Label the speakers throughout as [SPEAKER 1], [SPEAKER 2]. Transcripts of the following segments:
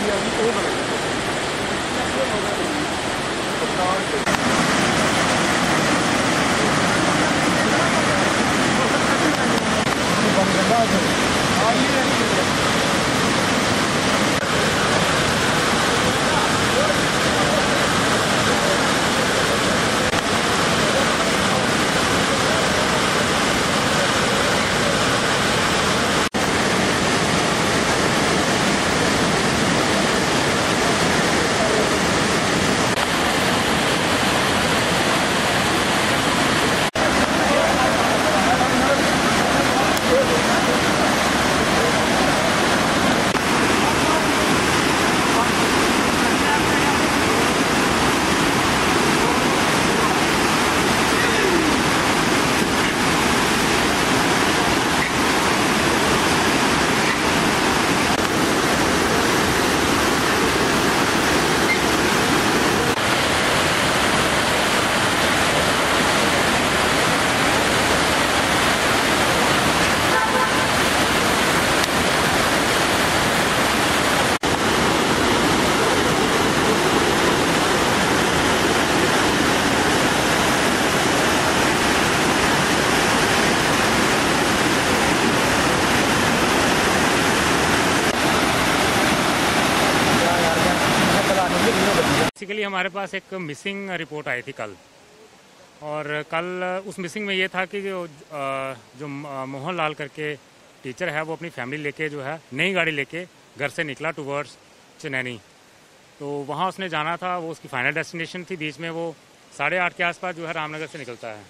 [SPEAKER 1] Basically हमारे पास एक missing report आई थी कल, और कल उस मिसिंग में ये था कि जो मोहन लाल करके टीचर है वो अपनी फैमिली लेके जो है नई गाड़ी लेके घर से निकला टूवर्ड्स चनैनी। तो वहाँ उसने जाना था, वो उसकी फाइनल डेस्टिनेशन थी। बीच में वो 8:30 के आसपास जो है रामनगर से निकलता है,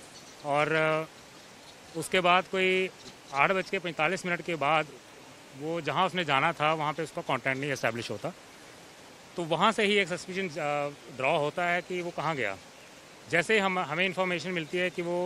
[SPEAKER 1] और उसके बाद कोई 8:45 के बाद वो जहाँ उसने जाना था वहाँ पे उसका कॉन्टैक्ट नहीं एस्टेब्लिश होता। तो वहाँ से ही एक सस्पिशन ड्रॉ होता है कि वो कहाँ गया। जैसे ही हमें इन्फॉर्मेशन मिलती है कि वो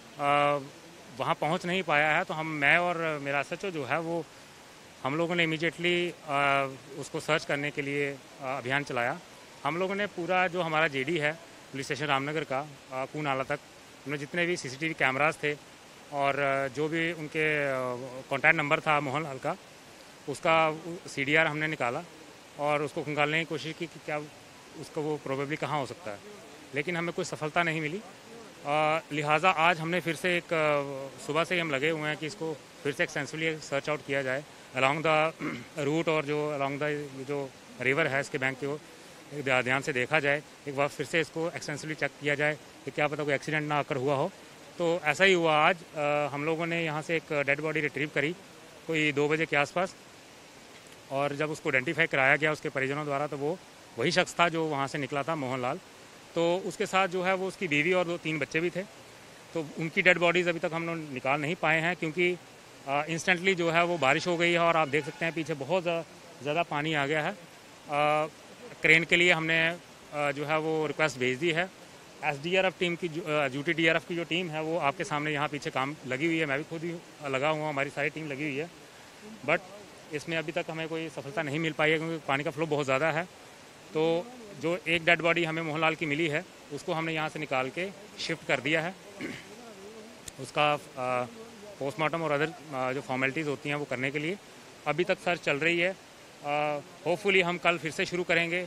[SPEAKER 1] वहाँ पहुँच नहीं पाया है, तो मैं और मेरा SHO जो है वो हम लोगों ने इमीडिएटली उसको सर्च करने के लिए अभियान चलाया। हम लोगों ने पूरा जो हमारा JD है पुलिस स्टेशन रामनगर का कू नाला तक, हमने जितने भी CCTV कैमरास थे और जो भी उनके कॉन्टैक्ट नंबर था मोहन लाल का, उसका CDR हमने निकाला और उसको खंगालने की कोशिश की कि क्या उसका वो प्रोबेबली कहाँ हो सकता है, लेकिन हमें कोई सफलता नहीं मिली। लिहाजा आज हमने फिर से एक सुबह से ही हम लगे हुए हैं कि इसको फिर से एक्सटेंसिवली सर्च आउट किया जाए अलॉन्ग द रूट, और जो अलॉन्ग द जो रिवर है इसके बैंक को ध्यान से देखा जाए। एक बार फिर से इसको एक्सटेंसिवली चेक किया जाए कि क्या पता कोई एक्सीडेंट ना आकर हुआ हो। तो ऐसा ही हुआ आज। हम लोगों ने यहाँ से एक डेड बॉडी रिट्रीव करी कोई 2 बजे के आसपास, और जब उसको आइडेंटिफाई कराया गया उसके परिजनों द्वारा तो वो वही शख्स था जो वहाँ से निकला था, मोहन लाल। तो उसके साथ जो है वो उसकी बीवी और 2-3 बच्चे भी थे। तो उनकी डेड बॉडीज़ अभी तक हम लोग निकाल नहीं पाए हैं, क्योंकि इंस्टेंटली जो है वो बारिश हो गई है और आप देख सकते हैं पीछे बहुत ज़्यादा पानी आ गया है। क्रेन के लिए हमने जो है वो रिक्वेस्ट भेज दी है। SDRF टीम की ड्यूटी DRF की जो टीम है वो आपके सामने यहाँ पीछे काम लगी हुई है, मैं भी खुद ही लगा हुआ हूँ, हमारी सारी टीम लगी हुई है। बट इसमें अभी तक हमें कोई सफलता नहीं मिल पाई है, क्योंकि पानी का फ्लो बहुत ज़्यादा है। तो जो एक डेड बॉडी हमें मोहनलाल की मिली है उसको हमने यहाँ से निकाल के शिफ्ट कर दिया है। उसका पोस्टमार्टम और अदर जो फॉर्मेलिटीज़ होती हैं वो करने के लिए अभी तक सर्च चल रही है। होपफुली हम कल फिर से शुरू करेंगे।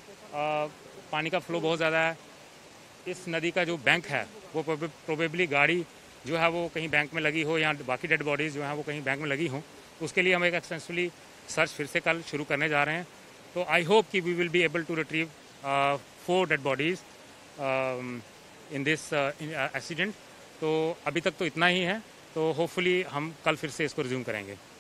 [SPEAKER 1] पानी का फ्लो बहुत ज़्यादा है। इस नदी का जो बैंक है वो प्रोबेबली गाड़ी जो है वो कहीं बैंक में लगी हो, या बाकी डेड बॉडीज़ जो हैं वो कहीं बैंक में लगी हों। उसके लिए हम एक एक्सटेंसिवली सर्च फिर से कल शुरू करने जा रहे हैं। तो आई होप कि we will be able to retrieve 4 dead bodies in this accident. तो अभी तक तो इतना ही है। तो होपफुली हम कल फिर से इसको रिज्यूम करेंगे।